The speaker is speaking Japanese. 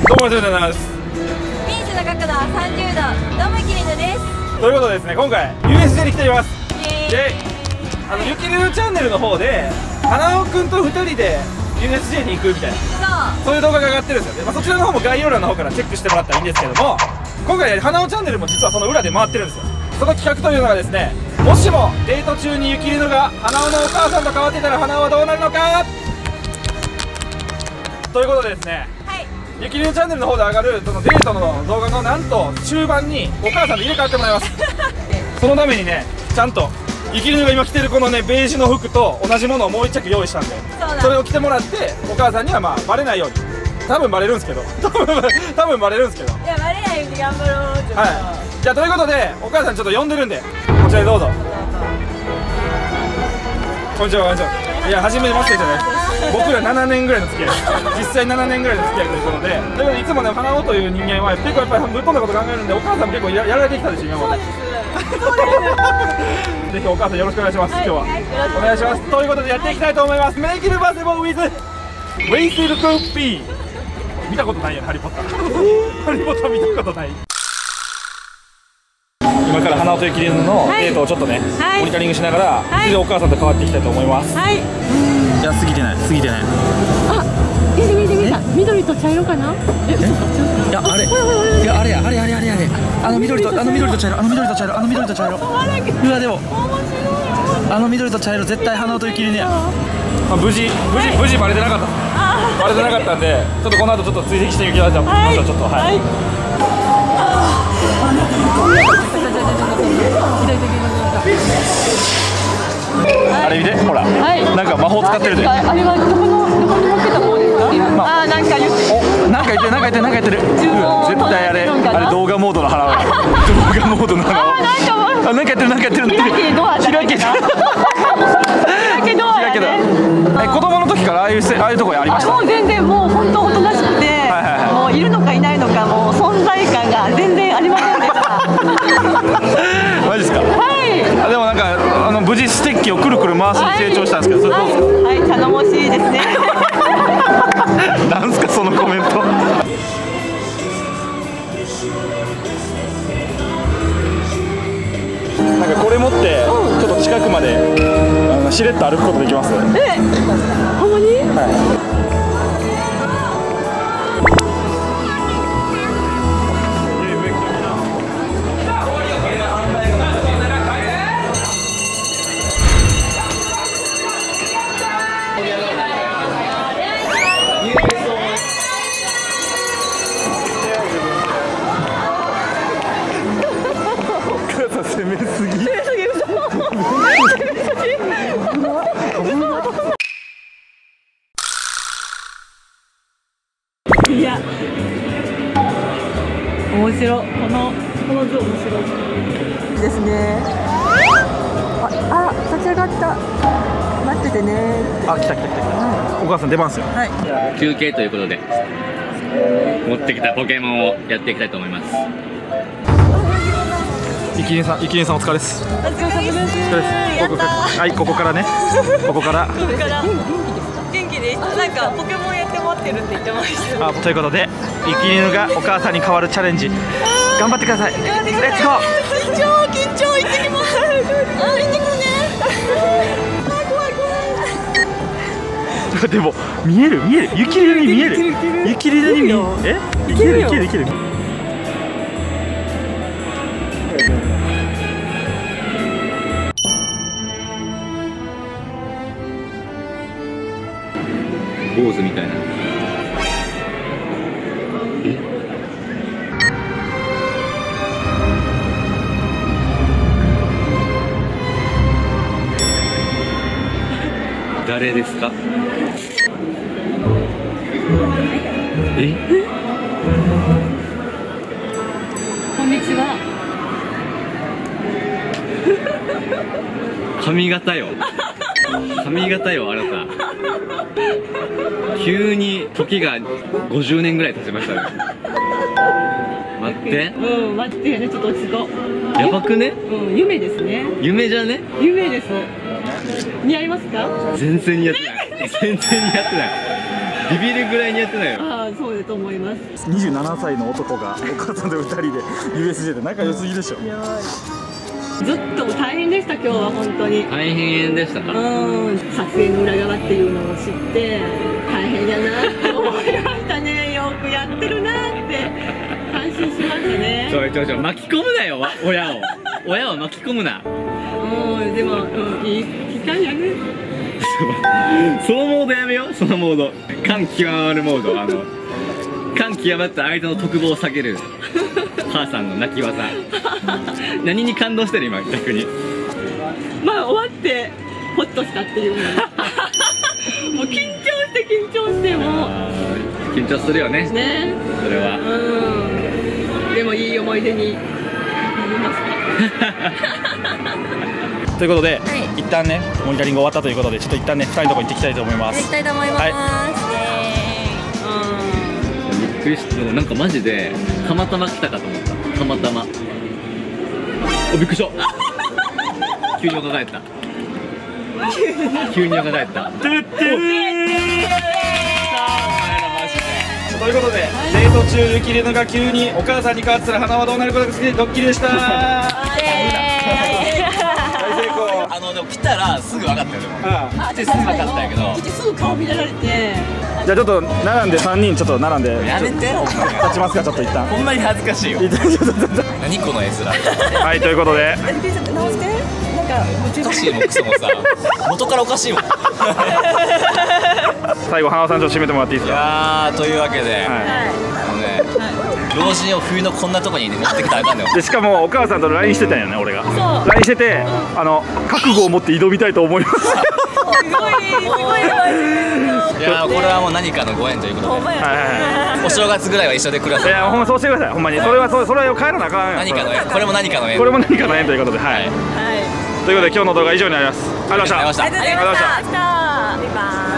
どうも、ありがとうございます。 ピンチの角度は30度、どうもゆきりぬです。 ということでですね、今回 USJ に来ています。で、ゆきりぬチャンネルの方で花尾くんと2人で USJ に行くみたいな、そういう動画が上がってるんですよね。そちらの方も概要欄の方からチェックしてもらったらいいんですけども、今回花尾チャンネルも実はその裏で回ってるんですよ。その企画というのがですね、もしもデート中にゆきりぬが花尾のお母さんと変わってたら花尾はどうなるのかということでですね、ゆきりぬチャンネルの方で上がるそのデートの動画のなんと終盤にお母さんと入れ替わってもらいます。そのためにね、ちゃんとゆきりぬが今着てるこのねベージュの服と同じものをもう一着用意したんで、それを着てもらってお母さんにはまあバレないように、多分バレるんですけど多分バレるんですけど、 いやバレないように頑張ろう。ちょっとはい、じゃあということでお母さんちょっと呼んでるんでこちらへどうぞ。こんにちは、こんにちは。いや、初めましてじゃない、僕ら7年ぐらいの付き合い、実際7年ぐらいの付き合いということで、だけどいつもね、花尾という人間は結構やっぱりぶっ飛んだこと考えるんで、お母さんも結構やられてきたでしょ、今まで。ぜひお母さんよろしくお願いします、今日は。お願いします。ということでやっていきたいと思います。メイキルバーセボーウィズウェイセルクッピー。見たことないよね、ハリーポッター。ハリーポッター見たことない。今から花尾とゆきりぬのデートをちょっとね、モニタリングしながら、それでお母さんと変わっていきたいと思います。はい。いや、過ぎてない、過ぎてない。 あ、見て見て見た。緑と茶色かな？ いや、あれ、いや、あれ、緑と茶色、緑と茶色。うわ、でも緑と茶色絶対花尾とゆきりぬや。無事バレてなかった。バレてなかったんで、ちょっとこの後ちょっと追跡していきましょう。ちょっとはい。あれ見て、ほら、なんか魔法使ってるで。あれはどこに持ってた方ですか？あ、なんか言ってる。絶対あれ動画モードの花輪。動画モードの花輪。なんかやってる。開けドア。子供の時からああいうところありました？ もう全然もう本当おとなしくて、もういるのかいないのかもう存在感が全然ありませんでした。 マジですか？はい。でもなんか無事ステッキをくるくる回すに成長したんですけど、それどうですか？ はい、頼もしいですね。 なんすかそのコメント。なんかこれ持ってちょっと近くまでしれっと歩くことできます？ほんまに？はい。攻めすぎ。 いや、面白い。この図面白いですね。あ、立ち上がった。待っててね。 あ、来た。お母さん出番ですよ。 はい。 休憩ということで持ってきたポケモンをやっていきたいと思います。 ゆきりぬさんお疲れです。 お疲れ様です。 はい、ここからね。ここから元気です。なんかポケモンやって待ってるって言ってました。 ということでゆきりぬがお母さんに変わるチャレンジ頑張ってください。レッツゴー。 超緊張。行ってきます。行ってくるね。怖い。 でも見えるゆきりぬに見える。ゆきりぬに見える。いける。 坊主みたいな。誰ですか？ こんにちは。 髪型よ。あなた。急に時が50年ぐらい経ちましたね。待って。 待ってね、ちょっと落ち着こう。 やばくね？ 夢ですね。 夢じゃね？ 夢です。似合いますか？ 全然似合ってない。ビビるぐらい似合ってないよ。 ああ、そうでると思います。 27歳の男がお母さんと2人で USJ で仲良すぎでしょ。 やばい。ずっと大変でした今日は本当に。 大変でしたか。 撮影の裏側っていうのを知って大変やなって思いましたね。よくやってるなって感心しましたね。 ちょ巻き込むなよ親を巻き込むな。 でも、いい機会やね。 そのモードやめよう。そのモード感極まるモード。感極まった相手の特望を下げる母さんの泣き技。何に感動してる今逆に。 まあ終わってホッとしたっていうのもう緊張してもう緊張するよね。 ね。 それはでもいい思い出になりましたということで、一旦ねモニタリング終わったということで、ちょっと一旦ね2人のところに行ってきたいと思います。 行きたいと思います。 びっくりした。なんかマジでたまたま来たかと思った。たまたま。びっくりした。急に若返った。急に若返った。 ということで、デート中ゆきりぬが急にお母さんに変わってたら花はどうなることが好きでドッキリでした。大成功。 でも来たらすぐ分かったよ。でも来てすぐ分かったんやけど、 来てすぐ顔見られて。 じゃあちょっと並んで3人ちょっと並んでやめて。 立ちますか。ちょっと一旦ほんまに恥ずかしいよ。何この絵面。 はい、ということで直してなんかおかしいもんクソもさ、元からおかしいもん。 最後花輪さんちょっと締めてもらっていいですか。 いやー、というわけで、老人を冬のこんなとこに持ってきたらあかんねん。 でしかもお母さんと LINE してたんよね、俺が LINE してて、覚悟を持って挑みたいと思います。 いやー、これはもう何かのご縁ということで、お正月ぐらいは一緒で暮らす。 いや、ほんまそうしてください。ほんまにそれは帰らなあかん。 何かの縁、これも何かの縁。 これも何かの縁ということで、はい。ということで今日の動画は以上になります。ありがとうございました。 ありがとうございました。バイバイ。